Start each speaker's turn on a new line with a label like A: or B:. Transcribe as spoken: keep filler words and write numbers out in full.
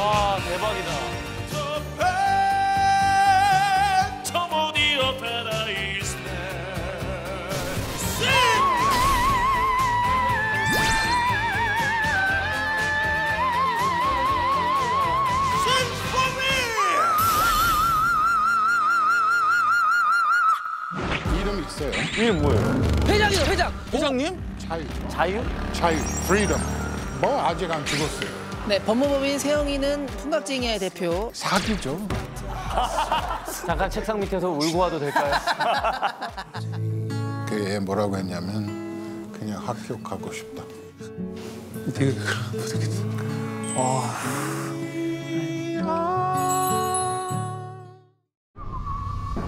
A: 와, 대박이다.
B: 이름 있어요.
A: 이름 뭐예요?
C: 회장이요, 회장.
A: 회장님?
B: 자유.
A: 자유?
B: 자유. 프리덤. 뭐 아직 안 죽었어요.
C: 네, 법무법인 세영이는 풍각쟁이의 대표.
B: 사기죠.
A: 잠깐 책상 밑에서 울고 와도 될까요?
B: 그 애 뭐라고 했냐면 그냥 학교 가고 싶다.
D: 되게 되게 아